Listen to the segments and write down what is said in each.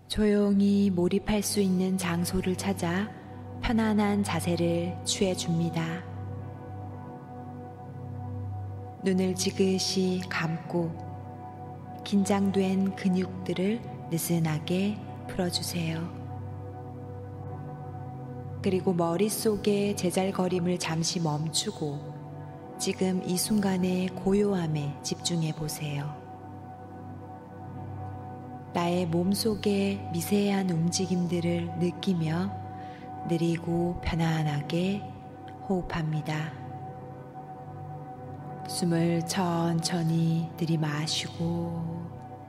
조용히 몰입할 수 있는 장소를 찾아 편안한 자세를 취해줍니다. 눈을 지그시 감고 긴장된 근육들을 느슨하게 풀어주세요. 그리고 머릿속의 제잘거림을 잠시 멈추고 지금 이 순간의 고요함에 집중해 보세요. 나의 몸속의 미세한 움직임들을 느끼며 느리고 편안하게 호흡합니다. 숨을 천천히 들이마시고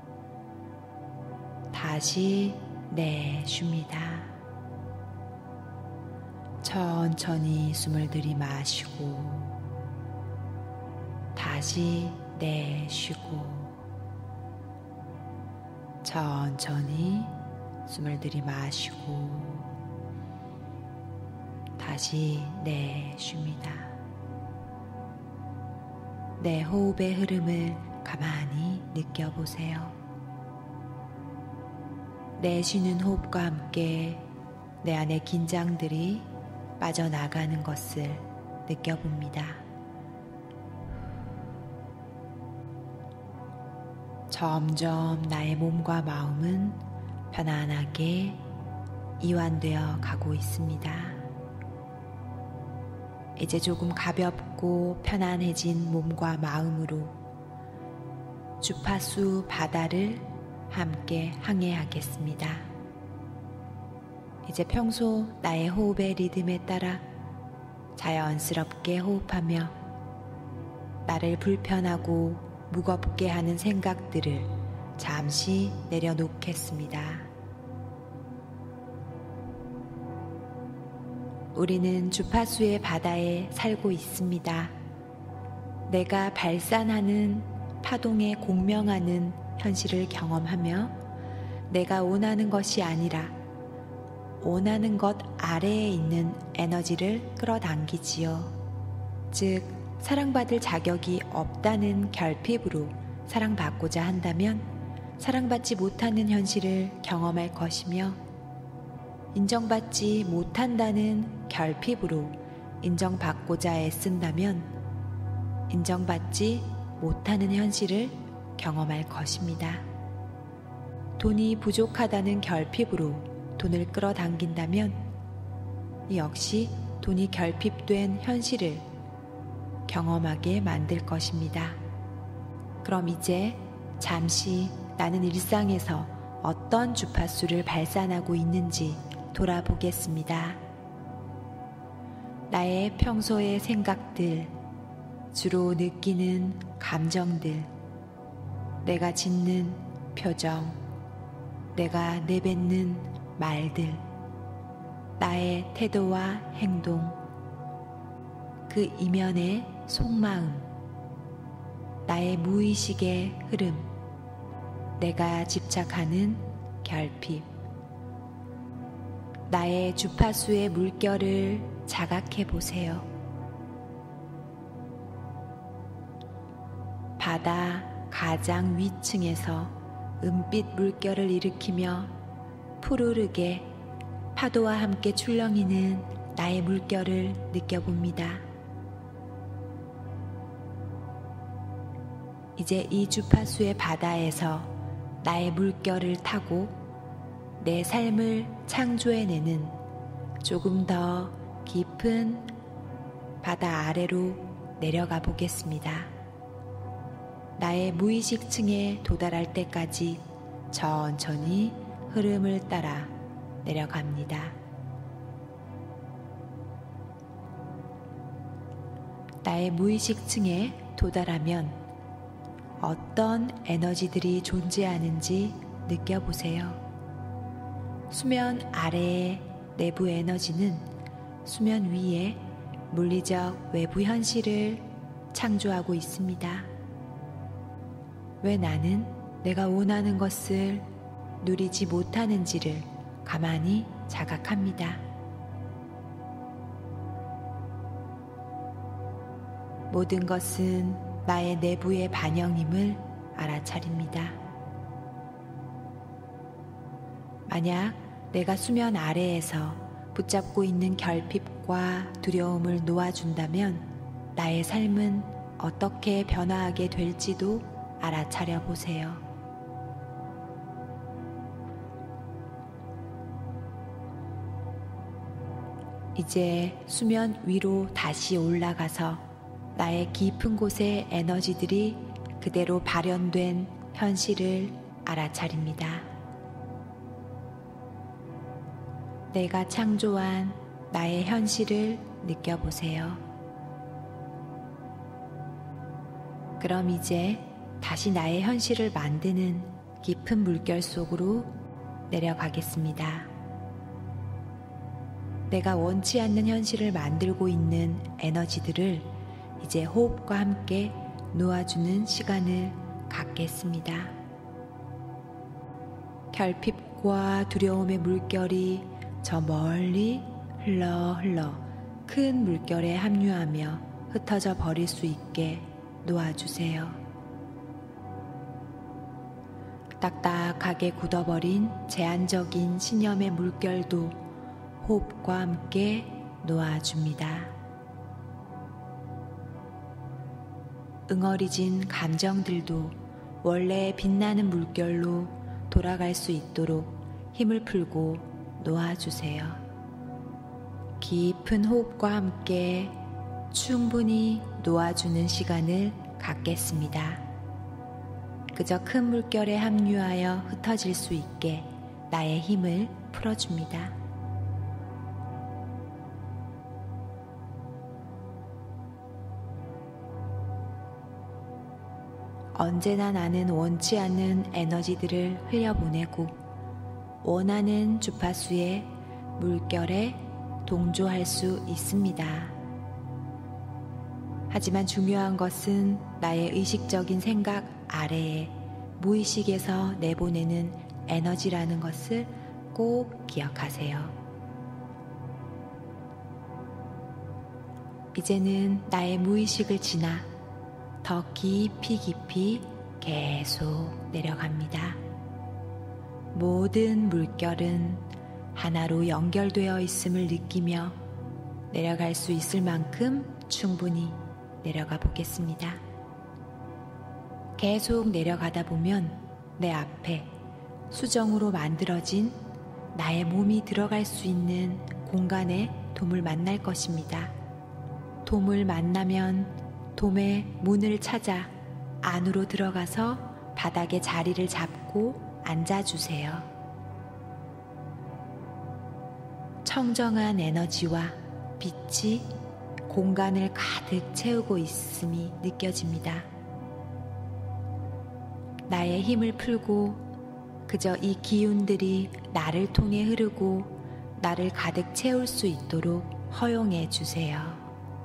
다시 내쉽니다. 천천히 숨을 들이마시고 다시 내쉬고 천천히 숨을 들이마시고 다시 내쉽니다. 내 호흡의 흐름을 가만히 느껴보세요. 내쉬는 호흡과 함께 내 안의 긴장들이 빠져나가는 것을 느껴봅니다. 점점 나의 몸과 마음은 편안하게 이완되어 가고 있습니다. 이제 조금 가볍고 편안해진 몸과 마음으로 주파수 바다를 함께 항해하겠습니다. 이제 평소 나의 호흡의 리듬에 따라 자연스럽게 호흡하며 나를 불편하고 무겁게 하는 생각들을 잠시 내려놓겠습니다. 우리는 주파수의 바다에 살고 있습니다. 내가 발산하는 파동에 공명하는 현실을 경험하며 내가 원하는 것이 아니라 원하는 것 아래에 있는 에너지를 끌어당기지요. 즉, 사랑받을 자격이 없다는 결핍으로 사랑받고자 한다면 사랑받지 못하는 현실을 경험할 것이며, 인정받지 못한다는 결핍으로 인정받고자 애쓴다면 인정받지 못하는 현실을 경험할 것입니다. 돈이 부족하다는 결핍으로 돈을 끌어당긴다면 역시 돈이 결핍된 현실을 경험하게 만들 것입니다. 그럼 이제 잠시 나는 일상에서 어떤 주파수를 발산하고 있는지 돌아보겠습니다. 나의 평소의 생각들, 주로 느끼는 감정들, 내가 짓는 표정, 내가 내뱉는 말들, 나의 태도와 행동, 그 이면의 속마음, 나의 무의식의 흐름, 내가 집착하는 결핍, 나의 주파수의 물결을 자각해 보세요. 바다 가장 위층에서 은빛 물결을 일으키며 푸르르게 파도와 함께 출렁이는 나의 물결을 느껴봅니다. 이제 이 주파수의 바다에서 나의 물결을 타고 내 삶을 창조해내는 조금 더 깊은 바다 아래로 내려가 보겠습니다. 나의 무의식층에 도달할 때까지 천천히 흐름을 따라 내려갑니다. 나의 무의식층에 도달하면 어떤 에너지들이 존재하는지 느껴보세요. 수면 아래의 내부 에너지는 수면 위에 물리적 외부 현실을 창조하고 있습니다. 왜 나는 내가 원하는 것을 누리지 못하는지를 가만히 자각합니다. 모든 것은 나의 내부의 반영임을 알아차립니다. 만약 내가 수면 아래에서 붙잡고 있는 결핍과 두려움을 놓아준다면 나의 삶은 어떻게 변화하게 될지도 알아차려 보세요. 이제 수면 위로 다시 올라가서 나의 깊은 곳의 에너지들이 그대로 발현된 현실을 알아차립니다. 내가 창조한 나의 현실을 느껴보세요. 그럼 이제 다시 나의 현실을 만드는 깊은 물결 속으로 내려가겠습니다. 내가 원치 않는 현실을 만들고 있는 에너지들을 이제 호흡과 함께 놓아주는 시간을 갖겠습니다. 결핍과 두려움의 물결이 저 멀리 흘러 큰 물결에 합류하며 흩어져 버릴 수 있게 놓아주세요. 딱딱하게 굳어버린 제한적인 신념의 물결도 호흡과 함께 놓아줍니다. 응어리진 감정들도 원래 빛나는 물결로 돌아갈 수 있도록 힘을 풀고 놓아주세요. 깊은 호흡과 함께 충분히 놓아주는 시간을 갖겠습니다. 그저 큰 물결에 합류하여 흩어질 수 있게 나의 힘을 풀어줍니다. 언제나 나는 원치 않는 에너지들을 흘려보내고 원하는 주파수의 물결에 동조할 수 있습니다. 하지만 중요한 것은 나의 의식적인 생각 아래에 무의식에서 내보내는 에너지라는 것을 꼭 기억하세요. 이제는 나의 무의식을 지나 더 깊이 계속 내려갑니다. 모든 물결은 하나로 연결되어 있음을 느끼며 내려갈 수 있을 만큼 충분히 내려가 보겠습니다. 계속 내려가다 보면 내 앞에 수정으로 만들어진 나의 몸이 들어갈 수 있는 공간에 돔을 만날 것입니다. 돔을 만나면 돔의 문을 찾아 안으로 들어가서 바닥에 자리를 잡고 앉아주세요. 청정한 에너지와 빛이 공간을 가득 채우고 있음이 느껴집니다. 나의 힘을 풀고 그저 이 기운들이 나를 통해 흐르고 나를 가득 채울 수 있도록 허용해 주세요.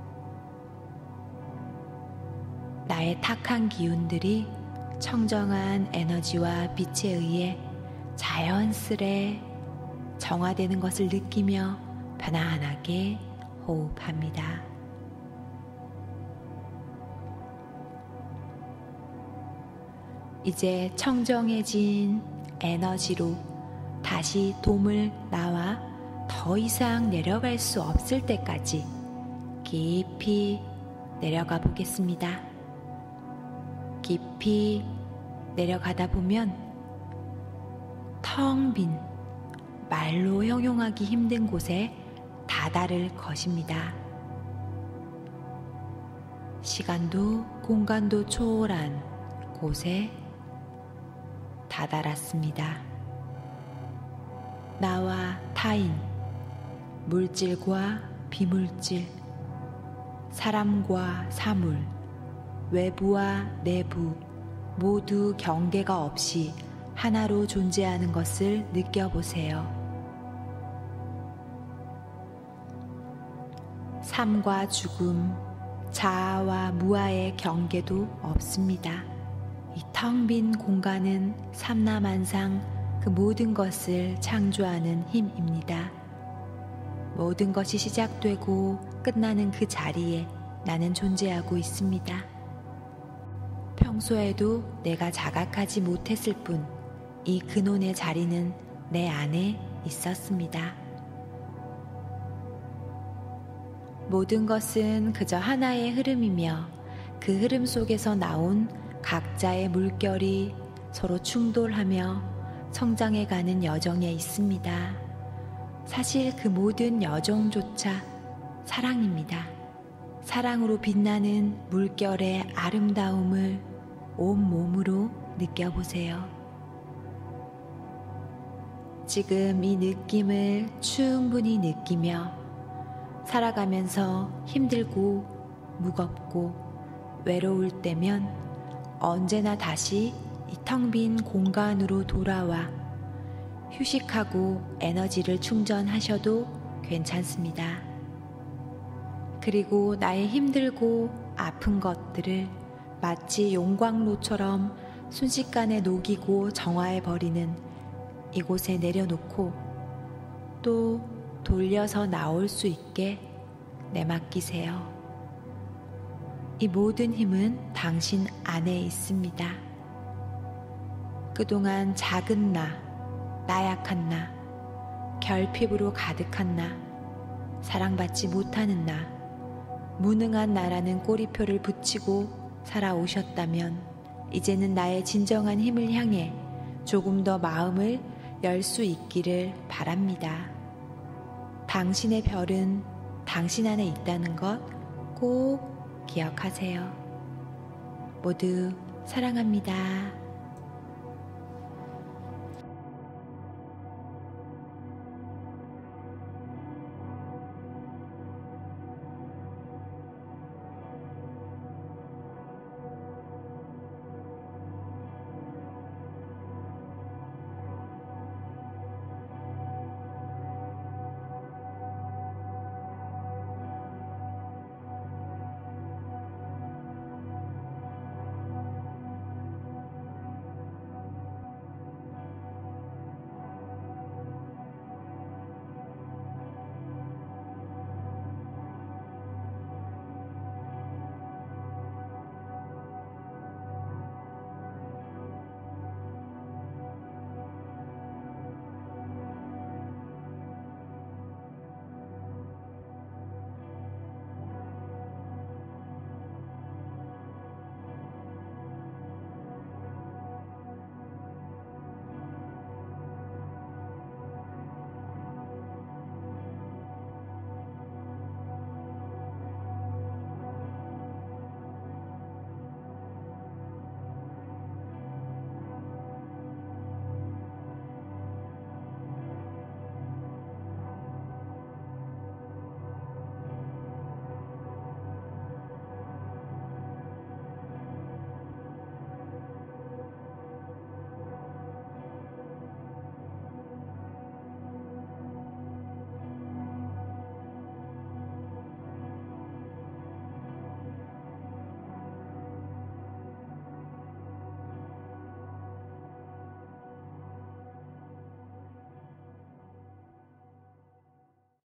나의 탁한 기운들이 청정한 에너지와 빛에 의해 자연스레 정화되는 것을 느끼며 편안하게 호흡합니다. 이제 청정해진 에너지로 다시 돔을 나와 더 이상 내려갈 수 없을 때까지 깊이 내려가 보겠습니다. 깊이 내려가다 보면 텅 빈 말로 형용하기 힘든 곳에 다다를 것입니다. 시간도 공간도 초월한 곳에 다다랐습니다. 나와 타인, 물질과 비물질, 사람과 사물, 외부와 내부 모두 경계가 없이 하나로 존재하는 것을 느껴보세요. 삶과 죽음, 자아와 무아의 경계도 없습니다. 이 텅 빈 공간은 삼라만상 그 모든 것을 창조하는 힘입니다. 모든 것이 시작되고 끝나는 그 자리에 나는 존재하고 있습니다. 평소에도 내가 자각하지 못했을 뿐 이 근원의 자리는 내 안에 있었습니다. 모든 것은 그저 하나의 흐름이며 그 흐름 속에서 나온 각자의 물결이 서로 충돌하며 성장해가는 여정에 있습니다. 사실 그 모든 여정조차 사랑입니다. 사랑으로 빛나는 물결의 아름다움을 온몸으로 느껴보세요. 지금 이 느낌을 충분히 느끼며 살아가면서 힘들고 무겁고 외로울 때면 언제나 다시 이 텅 빈 공간으로 돌아와 휴식하고 에너지를 충전하셔도 괜찮습니다. 그리고 나의 힘들고 아픈 것들을 마치 용광로처럼 순식간에 녹이고 정화해버리는 이곳에 내려놓고 또 돌려서 나올 수 있게 내맡기세요. 이 모든 힘은 당신 안에 있습니다. 그동안 작은 나약한 나, 결핍으로 가득한 나, 사랑받지 못하는 나, 무능한 나라는 꼬리표를 붙이고 살아오셨다면 이제는 나의 진정한 힘을 향해 조금 더 마음을 열 수 있기를 바랍니다. 당신의 별은 당신 안에 있다는 것 꼭 기억하세요. 모두 사랑합니다.